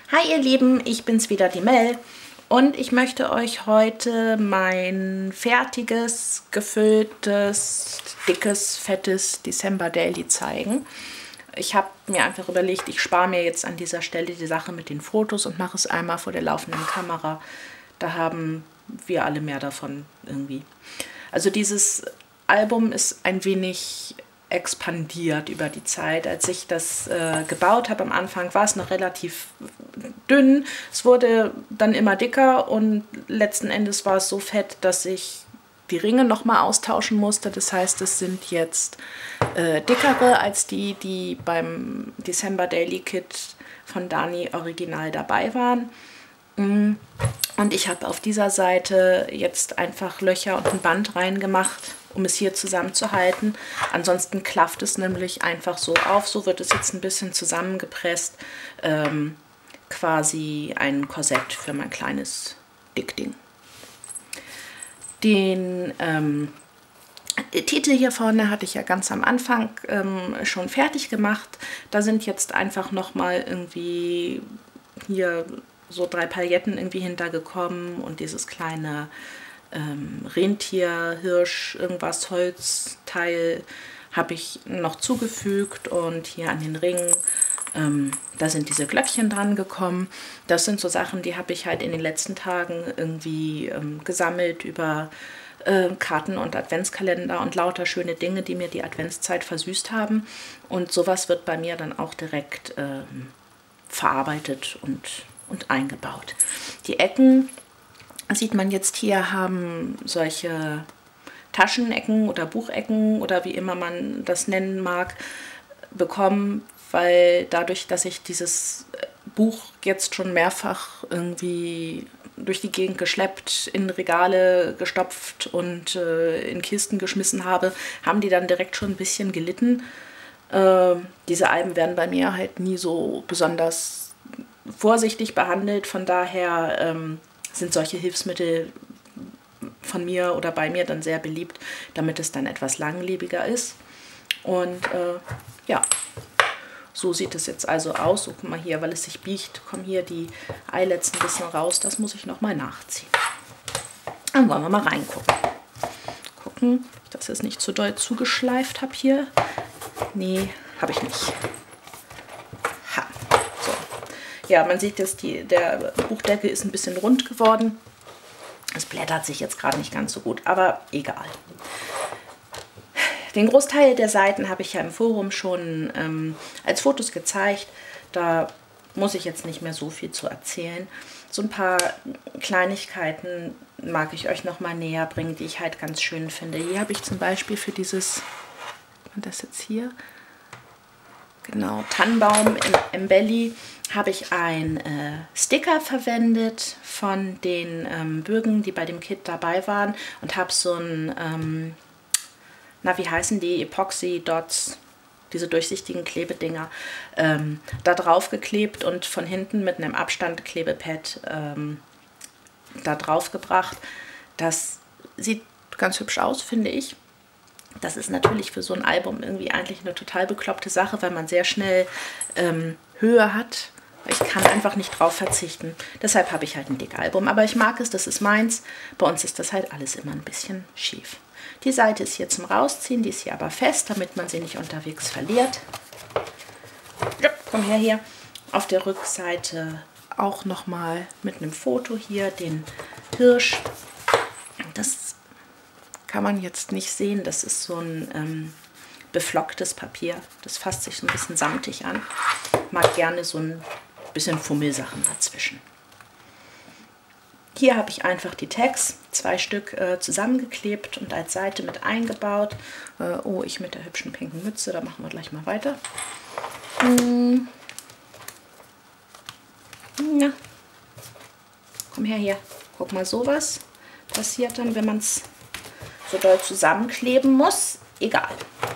Hi ihr Lieben, ich bin's wieder, die Mel, und ich möchte euch heute mein fertiges, gefülltes, dickes, fettes December Daily zeigen. Ich habe mir einfach überlegt, ich spare mir jetzt an dieser Stelle die Sache mit den Fotos und mache es einmal vor der laufenden Kamera. Da haben wir alle mehr davon irgendwie. Also dieses Album ist ein wenig expandiert über die Zeit. Als ich das gebaut habe am Anfang, war es noch relativ dünn. Es wurde dann immer dicker und letzten Endes war es so fett, dass ich die Ringe nochmal austauschen musste. Das heißt, es sind jetzt dickere als die, die beim December Daily Kit von Dani original dabei waren. Und ich habe auf dieser Seite jetzt einfach Löcher und ein Band reingemacht, um es hier zusammenzuhalten. Ansonsten klafft es nämlich einfach so auf. So wird es jetzt ein bisschen zusammengepresst. Quasi ein Korsett für mein kleines Dickding. Den Titel hier vorne hatte ich ja ganz am Anfang schon fertig gemacht. Da sind jetzt einfach nochmal irgendwie hier so 3 Pailletten irgendwie hintergekommen und dieses kleine Rentier, Hirsch, irgendwas Holzteil habe ich noch zugefügt, und hier an den Ringen, da sind diese Glöckchen dran gekommen. Das sind so Sachen, die habe ich halt in den letzten Tagen irgendwie gesammelt über Karten und Adventskalender und lauter schöne Dinge, die mir die Adventszeit versüßt haben. Und sowas wird bei mir dann auch direkt verarbeitet und eingebaut. Die Ecken, sieht man jetzt hier, haben solche Taschenecken oder Buchecken oder wie immer man das nennen mag, bekommen, weil dadurch, dass ich dieses Buch jetzt schon mehrfach irgendwie durch die Gegend geschleppt, in Regale gestopft und in Kisten geschmissen habe, haben die dann direkt schon ein bisschen gelitten. Diese Alben werden bei mir halt nie so besonders vorsichtig behandelt, von daher sind solche Hilfsmittel von mir oder bei mir dann sehr beliebt, damit es dann etwas langlebiger ist. Und ja, so sieht es jetzt also aus. So, guck mal hier, weil es sich biegt, kommen hier die Eyelets ein bisschen raus. Das muss ich nochmal nachziehen. Dann wollen wir mal reingucken. Gucken, dass ich es nicht zu doll zugeschleift habe hier. Nee, habe ich nicht. Ha. So. Ja, man sieht jetzt, der Buchdeckel ist ein bisschen rund geworden. Es blättert sich jetzt gerade nicht ganz so gut, aber egal. Den Großteil der Seiten habe ich ja im Forum schon als Fotos gezeigt. Da muss ich jetzt nicht mehr so viel zu erzählen. So ein paar Kleinigkeiten mag ich euch noch mal näher bringen, die ich halt ganz schön finde. Hier habe ich zum Beispiel für dieses, und das jetzt hier, genau, Tannenbaum im Embelly, habe ich einen Sticker verwendet von den Bögen, die bei dem Kit dabei waren, und habe so ein, na, wie heißen die, Epoxy Dots, diese durchsichtigen Klebedinger, da drauf geklebt und von hinten mit einem Abstandklebepad da drauf gebracht. Das sieht ganz hübsch aus, finde ich. Das ist natürlich für so ein Album irgendwie eigentlich eine total bekloppte Sache, weil man sehr schnell Höhe hat. Ich kann einfach nicht drauf verzichten. Deshalb habe ich halt ein Dickalbum. Aber ich mag es, das ist meins. Bei uns ist das halt alles immer ein bisschen schief. Die Seite ist hier zum Rausziehen, die ist hier aber fest, damit man sie nicht unterwegs verliert. Ja, komm her hier. Auf der Rückseite auch nochmal mit einem Foto hier den Hirsch. Das kann man jetzt nicht sehen, das ist so ein beflocktes Papier. Das fasst sich so ein bisschen samtig an. Mag gerne so ein bisschen Fummelsachen dazwischen. Hier habe ich einfach die Tags, 2 Stück zusammengeklebt und als Seite mit eingebaut. Oh, ich mit der hübschen pinken Mütze, da machen wir gleich mal weiter. Ja. Komm her hier, guck mal, sowas passiert dann, wenn man es so doll zusammenkleben muss. Egal.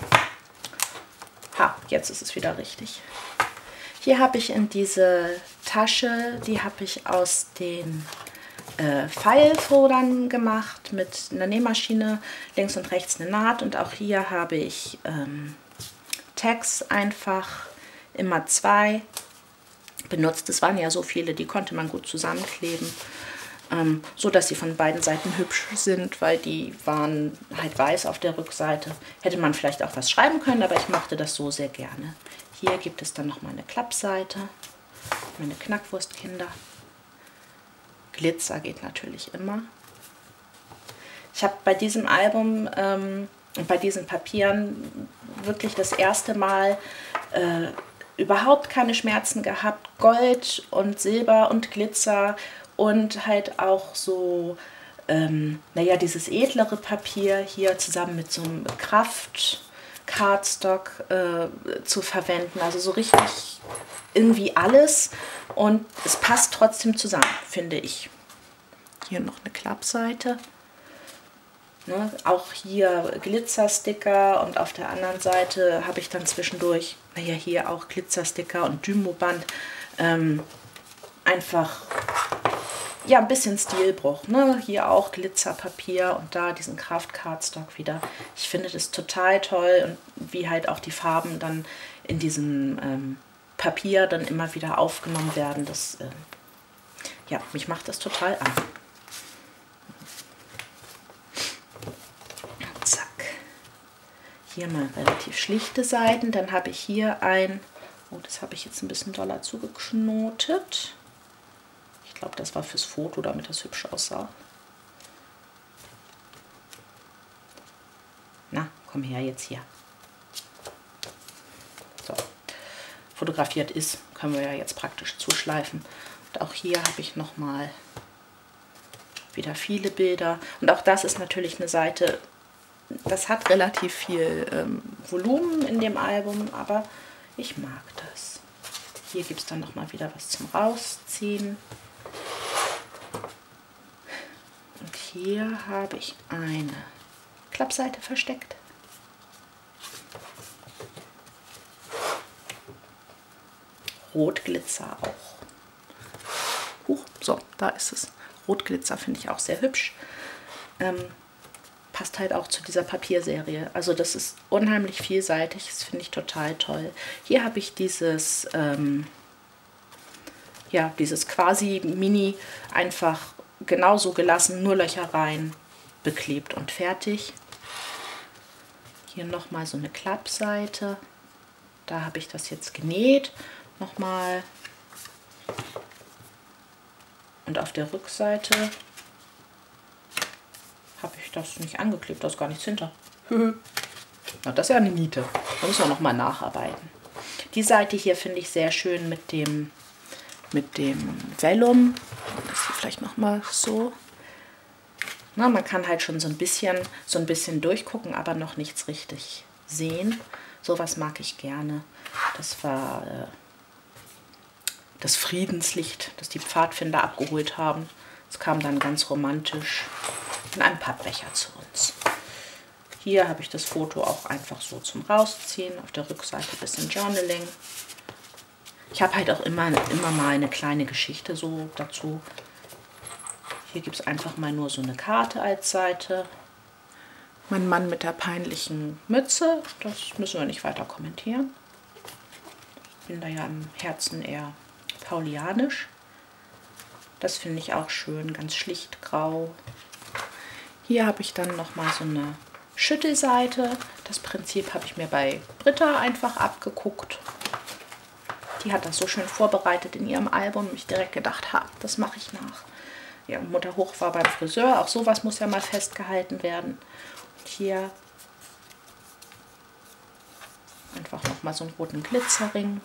Ha, jetzt ist es wieder richtig. Hier habe ich in diese Tasche, die habe ich aus den Pfeilfodern gemacht mit einer Nähmaschine, links und rechts eine Naht, und auch hier habe ich Tags einfach immer 2 benutzt. Es waren ja so viele, die konnte man gut zusammenkleben, so dass sie von beiden Seiten hübsch sind, weil die waren halt weiß auf der Rückseite. Hätte man vielleicht auch was schreiben können, aber ich mochte das so sehr gerne. Hier gibt es dann noch mal eine Klappseite, meine Knackwurstkinder. Glitzer geht natürlich immer. Ich habe bei diesem Album und bei diesen Papieren wirklich das erste Mal überhaupt keine Schmerzen gehabt. Gold und Silber und Glitzer und halt auch so, naja, dieses edlere Papier hier zusammen mit so einem Cardstock zu verwenden. Also so richtig irgendwie alles und es passt trotzdem zusammen, finde ich. Hier noch eine Klappseite. Ne, auch hier Glitzersticker und auf der anderen Seite habe ich dann zwischendurch, naja, hier auch Glitzersticker und Dymoband. Einfach, ja, ein bisschen Stilbruch. Ne? Hier auch Glitzerpapier und da diesen Kraft Cardstock wieder. Ich finde das total toll und wie halt auch die Farben dann in diesem Papier dann immer wieder aufgenommen werden. Das, ja, mich macht das total an. Hier mal relativ schlichte Seiten. Dann habe ich hier ein, oh, das habe ich jetzt ein bisschen doller zugeknotet. Ich glaube, das war fürs Foto, damit das hübsch aussah. Na, komm her jetzt hier. So, fotografiert ist, können wir ja jetzt praktisch zuschleifen. Und auch hier habe ich noch mal wieder viele Bilder. Und auch das ist natürlich eine Seite, das hat relativ viel Volumen in dem Album, aber ich mag das. Hier gibt es dann noch mal wieder was zum Rausziehen. Und hier habe ich eine Klappseite versteckt. Rotglitzer auch. So, da ist es. Rotglitzer finde ich auch sehr hübsch. Passt halt auch zu dieser Papierserie. Also das ist unheimlich vielseitig, das finde ich total toll. Hier habe ich dieses, ja, dieses quasi Mini einfach genauso gelassen, nur Löcher rein, beklebt und fertig. Hier nochmal so eine Klappseite. Da habe ich das jetzt genäht. Nochmal. Und auf der Rückseite habe ich das nicht angeklebt, da ist gar nichts hinter. Na, das ist ja eine Niete. Da müssen wir noch mal nacharbeiten. Die Seite hier finde ich sehr schön mit dem Vellum. Das hier vielleicht noch mal so. Na, man kann halt schon so ein bisschen durchgucken, aber noch nichts richtig sehen. Sowas mag ich gerne. Das war das Friedenslicht, das die Pfadfinder abgeholt haben. Das kam dann ganz romantisch in einem Pappbecher zu uns. Hier habe ich das Foto auch einfach so zum Rausziehen. Auf der Rückseite ein bisschen Journaling. Ich habe halt auch immer mal eine kleine Geschichte so dazu. Hier gibt es einfach mal nur so eine Karte als Seite. Mein Mann mit der peinlichen Mütze, das müssen wir nicht weiter kommentieren. Ich bin da ja im Herzen eher paulianisch. Das finde ich auch schön, ganz schlicht grau. Hier habe ich dann noch mal so eine Schüttelseite. Das Prinzip habe ich mir bei Britta einfach abgeguckt. Die hat das so schön vorbereitet in ihrem Album. Ich direkt gedacht, ha, das mache ich nach. Ja, Mutter hoch war beim Friseur. Auch sowas muss ja mal festgehalten werden. Und hier einfach noch mal so einen roten Glitzerring.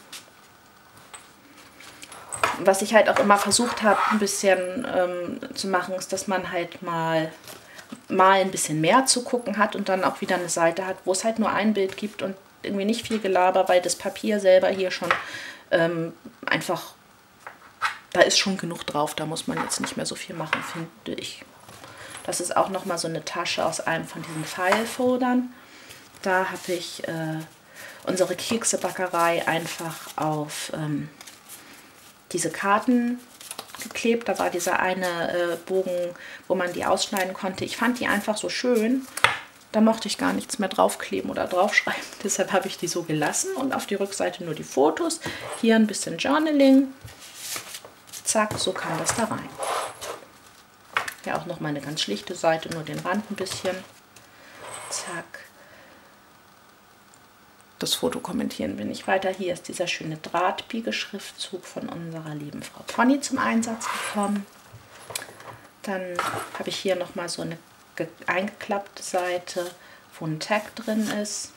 Was ich halt auch immer versucht habe, ein bisschen zu machen, ist, dass man halt mal ein bisschen mehr zu gucken hat und dann auch wieder eine Seite hat, wo es halt nur ein Bild gibt und irgendwie nicht viel Gelaber, weil das Papier selber hier schon einfach, da ist schon genug drauf, da muss man jetzt nicht mehr so viel machen, finde ich. Das ist auch nochmal so eine Tasche aus einem von diesen Pfeilfoldern. Da habe ich unsere Keksebackerei einfach auf diese Karten geklebt. Da war dieser eine Bogen, wo man die ausschneiden konnte. Ich fand die einfach so schön Da mochte ich gar nichts mehr draufkleben oder draufschreiben. Deshalb habe ich die so gelassen und auf die Rückseite nur die Fotos. Hier ein bisschen Journaling. Zack, so kam das da rein. Ja, auch nochmal eine ganz schlichte Seite, nur den Rand ein bisschen. Zack. Das Foto kommentieren wir nicht weiter. Hier ist dieser schöne Drahtbiegeschriftzug von unserer lieben Frau Pony zum Einsatz gekommen. Dann habe ich hier nochmal so eine eingeklappte Seite, wo ein Tag drin ist.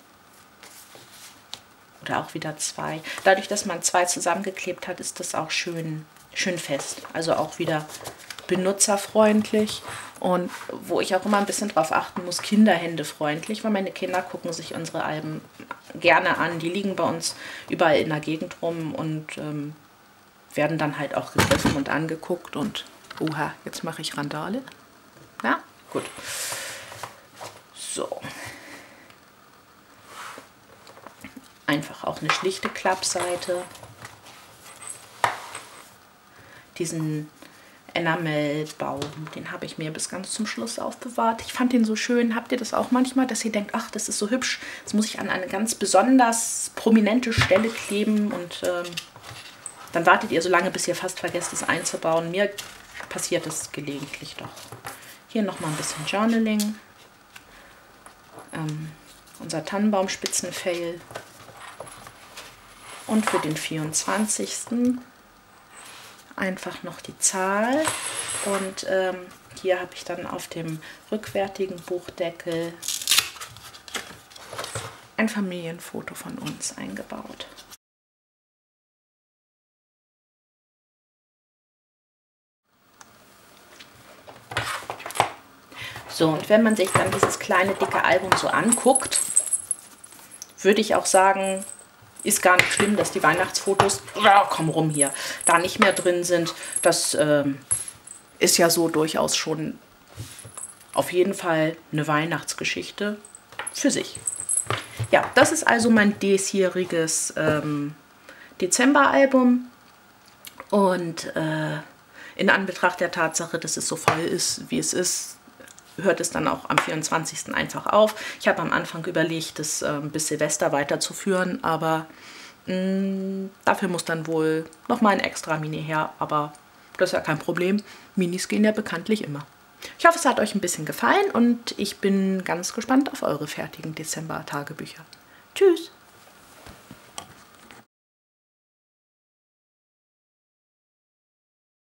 Oder auch wieder zwei. Dadurch, dass man zwei zusammengeklebt hat, ist das auch schön fest. Also auch wieder benutzerfreundlich. Und wo ich auch immer ein bisschen drauf achten muss, kinderhändefreundlich, weil meine Kinder gucken sich unsere Alben gerne an. Die liegen bei uns überall in der Gegend rum und werden dann halt auch gegriffen und angeguckt. Und oha, jetzt mache ich Randale. Ja, gut. So. Einfach auch eine schlichte Klappseite. Diesen Enamelbaum, den habe ich mir bis ganz zum Schluss aufbewahrt. Ich fand den so schön. Habt ihr das auch manchmal, dass ihr denkt, ach, das ist so hübsch, das muss ich an eine ganz besonders prominente Stelle kleben und dann wartet ihr so lange, bis ihr fast vergesst, es einzubauen. Mir passiert das gelegentlich doch. Hier nochmal ein bisschen Journaling. Unser Tannenbaumspitzenfail. Und für den 24. einfach noch die Zahl. Und hier habe ich dann auf dem rückwärtigen Buchdeckel ein Familienfoto von uns eingebaut. So, und wenn man sich dann dieses kleine, dicke Album so anguckt, würde ich auch sagen, ist gar nicht schlimm, dass die Weihnachtsfotos, komm rum hier, da nicht mehr drin sind. Das ist ja so durchaus schon auf jeden Fall eine Weihnachtsgeschichte für sich. Ja, das ist also mein diesjähriges Dezemberalbum. Und in Anbetracht der Tatsache, dass es so voll ist, wie es ist, hört es dann auch am 24. einfach auf. Ich habe am Anfang überlegt, das bis Silvester weiterzuführen, aber dafür muss dann wohl nochmal ein extra Mini her, aber das ist ja kein Problem. Minis gehen ja bekanntlich immer. Ich hoffe, es hat euch ein bisschen gefallen und ich bin ganz gespannt auf eure fertigen Dezember-Tagebücher. Tschüss!